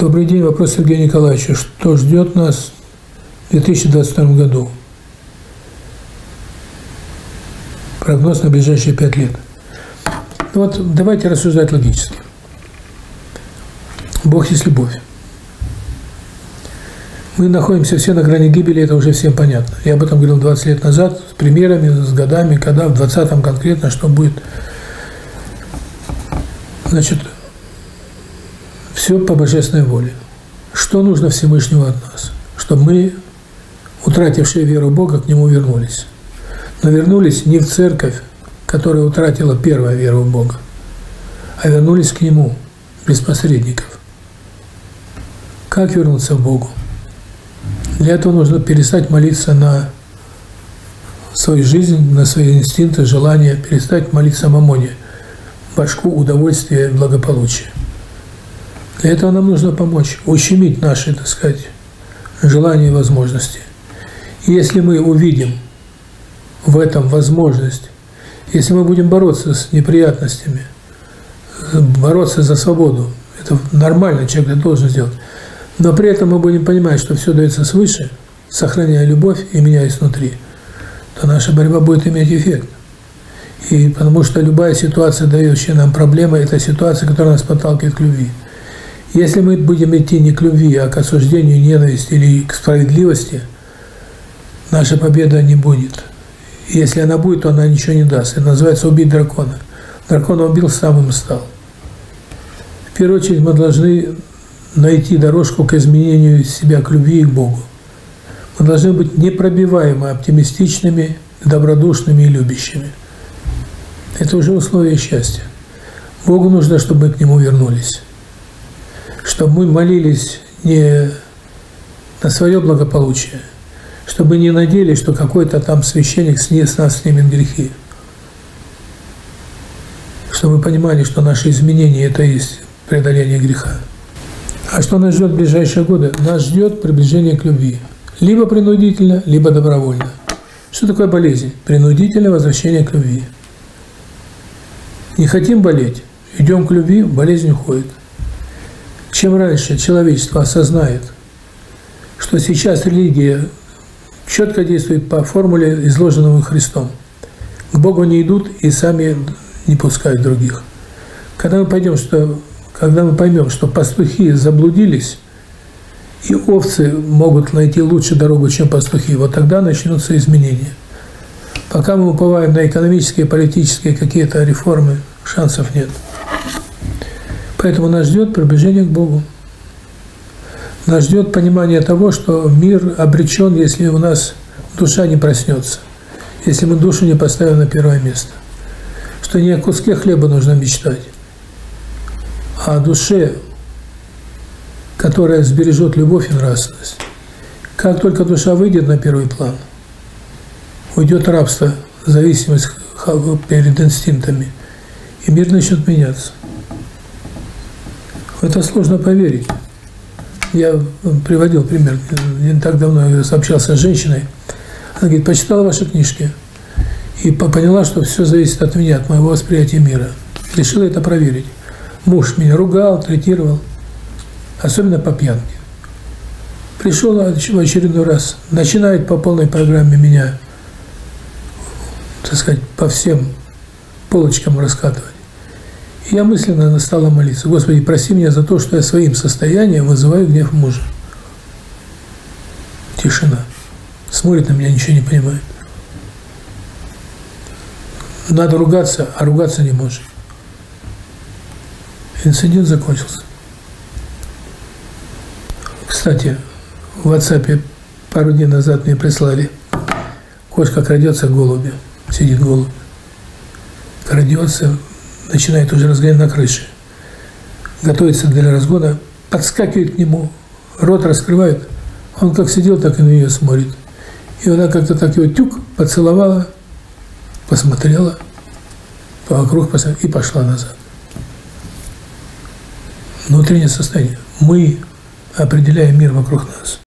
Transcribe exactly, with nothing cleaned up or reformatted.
Добрый день. Вопрос Сергею Николаевичу. Что ждет нас в две тысячи двадцать втором году? Прогноз на ближайшие пять лет. Ну вот давайте рассуждать логически. Бог есть любовь. Мы находимся все на грани гибели, это уже всем понятно. Я об этом говорил двадцать лет назад, с примерами, с годами, когда в двадцатом конкретно, что будет. Значит, все по божественной воле. Что нужно Всевышнему от нас? Чтобы мы, утратившие веру в Бога, к Нему вернулись. Но вернулись не в церковь, которая утратила первую веру в Бога, а вернулись к Нему, без посредников. Как вернуться к Богу? Для этого нужно перестать молиться на свою жизнь, на свои инстинкты, желания, перестать молиться мамоне, башку, удовольствие, благополучие. Для этого нам нужно помочь, ущемить наши, так сказать, желания и возможности. И если мы увидим в этом возможность, если мы будем бороться с неприятностями, бороться за свободу, это нормально, человек это должен сделать, но при этом мы будем понимать, что все дается свыше, сохраняя любовь и меняясь внутри, то наша борьба будет иметь эффект. И потому что любая ситуация, дающая нам проблемы, это ситуация, которая нас подталкивает к любви. Если мы будем идти не к любви, а к осуждению, ненависти или к справедливости, наша победа не будет. Если она будет, то она ничего не даст. Это называется убить дракона. Дракона убил, сам им стал. В первую очередь мы должны найти дорожку к изменению себя, к любви и к Богу. Мы должны быть непробиваемо оптимистичными, добродушными и любящими. Это уже условие счастья. Богу нужно, чтобы мы к Нему вернулись. Чтобы мы молились не на свое благополучие, чтобы не надеялись, что какой-то там священник с нас снимет грехи. Чтобы мы понимали, что наши изменения – это и есть преодоление греха. А что нас ждет в ближайшие годы? Нас ждет приближение к любви. Либо принудительно, либо добровольно. Что такое болезнь? Принудительное возвращение к любви. Не хотим болеть, идем к любви, болезнь уходит. Чем раньше человечество осознает, что сейчас религия четко действует по формуле, изложенному Христом. К Богу не идут и сами не пускают других. Когда мы пойдем, что, когда мы поймем, что пастухи заблудились, и овцы могут найти лучше дорогу, чем пастухи, вот тогда начнутся изменения. Пока мы уповаем на экономические, политические какие-то реформы, шансов нет. Поэтому нас ждет приближение к Богу. Нас ждет понимание того, что мир обречен, если у нас душа не проснется, если мы душу не поставим на первое место. Что не о куске хлеба нужно мечтать, а о душе, которая сбережет любовь и нравственность. Как только душа выйдет на первый план, уйдет рабство, зависимость перед инстинктами, и мир начнет меняться. В это сложно поверить. Я приводил пример. Не так давно я общался с женщиной. Она говорит, почитала ваши книжки и поняла, что все зависит от меня, от моего восприятия мира. Решила это проверить. Муж меня ругал, третировал, особенно по пьянке. Пришел в очередной раз, начинает по полной программе меня, так сказать, по всем полочкам раскатывать. И я мысленно стала молиться. Господи, прости меня за то, что я своим состоянием вызываю гнев мужа. Тишина. Смотрит на меня, ничего не понимает. Надо ругаться, а ругаться не может. Инцидент закончился. Кстати, в WhatsApp пару дней назад мне прислали. Кошка крадется к голубю. Сидит голубь. Крадется, начинает уже разгонять на крыше. Готовится для разгона, подскакивает к нему, рот раскрывает. Он как сидел, так и на нее смотрит. И она как-то так его тюк поцеловала, посмотрела, вокруг посмотрела и пошла назад. Внутреннее состояние. Мы определяем мир вокруг нас.